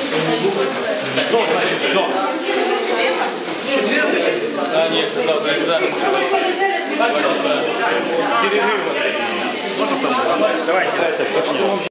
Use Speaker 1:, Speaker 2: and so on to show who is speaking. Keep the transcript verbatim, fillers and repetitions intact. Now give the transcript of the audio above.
Speaker 1: Что значит что? А, нет, да, да, да. Перерыв. Давайте.